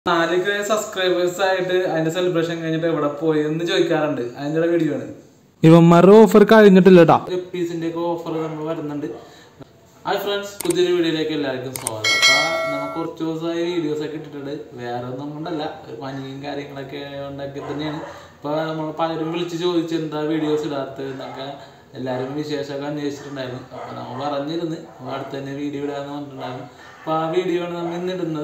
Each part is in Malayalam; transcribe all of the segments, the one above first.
4K സബ്സ്ക്രൈബേഴ്സ് ആയിട്ട് അതിന്റെ സെലിബ്രേഷൻ കഴിഞ്ഞിട്ട് എവിടെ പോയി എന്ന് ചോദിക്കാറുണ്ട്. അതിന്റെ വീഡിയോ ആണ്. ഇവന്മാരുടെ ഓഫർ കഴിഞ്ഞിട്ടില്ല കേട്ടോ. പീസിന്റെ ഒക്കെ ഓഫർ നമ്മൾ വരുന്നുണ്ട്. ഹായ് ഫ്രണ്ട്സ്, പുതിയൊരു വീഡിയോയിലേക്ക് എല്ലാവർക്കും സ്വാഗതം. അപ്പൊ നമുക്ക് കുറച്ച് ദിവസമായി വീഡിയോസ് ഒക്കെ ഇട്ടിട്ടുണ്ട്. വേറെ ഒന്നും കൊണ്ടല്ല, പനിയും കാര്യങ്ങളൊക്കെ ഉണ്ടാക്കി തന്നെയാണ്. അപ്പൊ നമ്മൾ പലരും വിളിച്ച് ചോദിച്ചു എന്താ വീഡിയോസ് ഇടാത്തത് എന്നൊക്കെ എല്ലാവരും വിശേഷമൊക്കെ അന്വേഷിച്ചിട്ടുണ്ടായിരുന്നു. അപ്പൊ നമ്മൾ പറഞ്ഞിരുന്നു അടുത്ത് തന്നെ വീഡിയോ ഇടാന്ന് പറഞ്ഞിട്ടുണ്ടായിരുന്നു. അപ്പോൾ ആ വീഡിയോ ആണ് നമ്മൾ ഇന്ന് ഇടുന്നത്.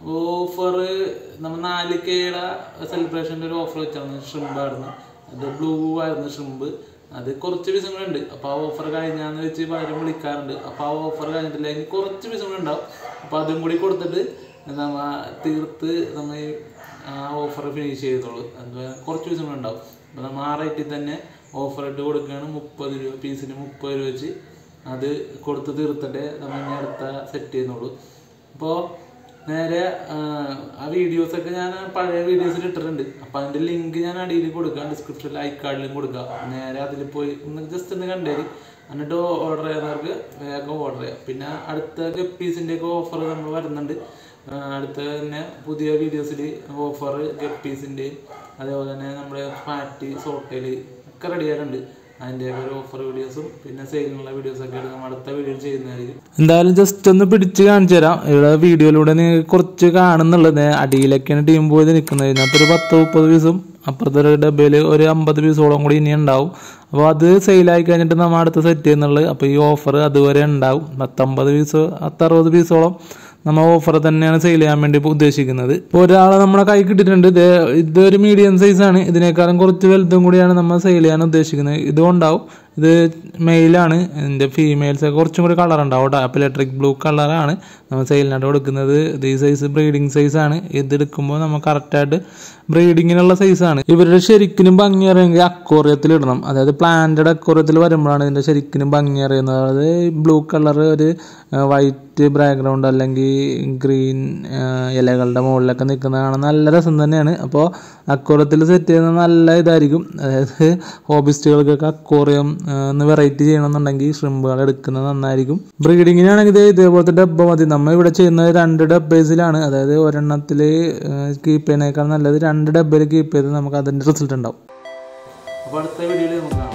ഓഫർ നമ്മൾ 4Kയുടെ സെലിബ്രേഷൻ്റെ ഒരു ഓഫർ വെച്ചാണ്. ഷ്രിമ്പായിരുന്നു, അത് ബ്ലൂ ആയിരുന്നു ഷ്രിമ്പ്. അത് കുറച്ച് പീസുകളുണ്ട്. അപ്പോൾ ആ ഓഫർ കഴിഞ്ഞാന്ന് വെച്ച് പലരും വിളിക്കാറുണ്ട്. അപ്പോൾ ആ ഓഫർ കഴിഞ്ഞിട്ടില്ല, ഇനി കുറച്ച് പീസുകളുണ്ടാവും. അപ്പോൾ അതും കൂടി കൊടുത്തിട്ട് നമ്മൾ തീർത്ത് നമ്മൾ ആ ഓഫർ ഫിനിഷ് ചെയ്തോളൂ. അത് കുറച്ച് പീസുകളുണ്ടാവും. അപ്പോൾ നമ്മൾ ആ റേറ്റിൽ തന്നെ ഓഫർ ഇട്ട് കൊടുക്കുകയാണ്. 30 രൂപ പീസിന് 30 രൂപ വെച്ച് അത് കൊടുത്ത് തീർത്തിട്ട് നമ്മൾ ഇനി അടുത്ത സെറ്റ് ചെയ്യുന്നുള്ളൂ. അപ്പോൾ നേരെ ആ വീഡിയോസൊക്കെ ഞാൻ പഴയ വീഡിയോസിൽ ഇട്ടിട്ടുണ്ട്. അപ്പോൾ അതിൻ്റെ ലിങ്ക് ഞാൻ അടിയിൽ കൊടുക്കാം, ഡിസ്ക്രിപ്ഷനിൽ ഐക്കാർഡിലും കൊടുക്കാം. നേരെ അതിൽ പോയി ജസ്റ്റ് ഒന്ന് കണ്ടേര്, എന്നിട്ട് ഓർഡർ ചെയ്യുന്നവർക്ക് വേഗം ഓർഡർ ചെയ്യാം. പിന്നെ അടുത്ത ഗപ്പീസിൻ്റെയൊക്കെ ഓഫർ നമ്മൾ വരുന്നുണ്ട്. അടുത്ത തന്നെ പുതിയ വീഡിയോസിൽ ഓഫർ ഗപ്പീസിൻ്റെയും അതേപോലെ തന്നെ നമ്മുടെ പാറ്റി സോട്ടയിൽ ഒക്കെ റെഡി ആയിട്ടുണ്ട്. അതിൻ്റെ ഒരു ഓഫർ വീഡിയോസും പിന്നെ സെയിലിനുള്ള വീഡിയോസൊക്കെ നമ്മൾ അടുത്ത വീഡിയോ ചെയ്യുന്നതായിരിക്കും. എന്തായാലും ജസ്റ്റ് ഒന്ന് പിടിച്ച് കാണിച്ചു തരാം. ഇവിടെ വീഡിയോയിലൂടെ നിങ്ങൾക്ക് കുറച്ച് കാണുന്നുള്ളത് അടിയിലൊക്കെയാണ് ടീം പോയത് നിൽക്കുന്നത്. ഇതിനകത്തൊരു 10-30 പീസും അപ്പുറത്തെ ഒരു ഡബയിൽ ഒരു 50 പീസോളം കൂടി ഇനി ഉണ്ടാവും. അപ്പോൾ അത് സെയിലായി കഴിഞ്ഞിട്ട് നമ്മൾ അടുത്ത് സെറ്റ് ചെയ്യുന്നുള്ളത്. അപ്പോൾ ഈ ഓഫർ അതുവരെ ഉണ്ടാവും. 50 പീസോ 60 പീസോളം നമ്മൾ ഓഫർ തന്നെയാണ് സെയിൽ ചെയ്യാൻ വേണ്ടി ഉദ്ദേശിക്കുന്നത്. ഇപ്പോൾ ഒരാളെ നമ്മളെ കൈ കിട്ടിയിട്ടുണ്ട്. ഇതൊരു മീഡിയം സൈസാണ്. ഇതിനേക്കാളും കുറച്ച് വലുതും കൂടിയാണ് നമ്മൾ സെയിൽ ചെയ്യാൻ ഉദ്ദേശിക്കുന്നത്. ഇതുണ്ടാവും. ഇത് മെയിലാണ്. ഇതിൻ്റെ ഫീമെയിൽസൊക്കെ കുറച്ചും കൂടി കളർ ഉണ്ടാവും. അപ്പോൾ ഇലക്ട്രിക് ബ്ലൂ കളറാണ് നമ്മൾ സെയിലിനായിട്ട് കൊടുക്കുന്നത്. ഇത് ഈ സൈസ് ബ്രീഡിങ് സൈസാണ്. ഇത് എടുക്കുമ്പോൾ നമ്മൾ കറക്റ്റായിട്ട് ബ്രീഡിങ്ങിനുള്ള സൈസാണ്. ഇവരുടെ ശരിക്കും ഭംഗി അറിയുമെങ്കിൽ അക്വേറിയത്തിൽ ഇടണം. അതായത് പ്ലാന്റഡ് അക്വേറിയത്തിൽ വരുമ്പോഴാണ് ഇതിൻ്റെ ശരിക്കും ഭംഗി അറിയുന്നത്. അതായത് ബ്ലൂ കളർ ഒരു വൈറ്റ് ബാക്ക്ഗ്രൗണ്ട് അല്ലെങ്കിൽ ഗ്രീൻ ഇലകളുടെ മുകളിലൊക്കെ നിൽക്കുന്നതാണ് നല്ല രസം തന്നെയാണ്. അപ്പോൾ അക്വേറിയത്തിൽ സെറ്റ് ചെയ്യുന്നത് നല്ല ഇതായിരിക്കും. അതായത് ഹോബിസ്റ്റുകൾക്കൊക്കെ അക്വേറിയം ഒന്ന് വെറൈറ്റി ചെയ്യണമെന്നുണ്ടെങ്കിൽ ഷ്രിമ്പുകൾ എടുക്കുന്നത് നന്നായിരിക്കും. ബ്രീഡിങ്ങിനാണെങ്കിൽ ഇതേപോലത്തെ ഡബ്ബ മതി. നമ്മൾ ഇവിടെ ചെയ്യുന്നത് 2 ഡബ്ബേസിലാണ്. അതായത് ഒരെണ്ണത്തിൽ കീപ്പ് ചെയ്യുന്നതിനേക്കാൾ നല്ലത് 2 ഡബ്ബയിൽ കീപ്പ് ചെയ്ത് നമുക്ക് അതിൻ്റെ റിസൾട്ട് ഉണ്ടാവും. അപ്പോൾ അടുത്ത വീഡിയോയിൽ നമുക്ക്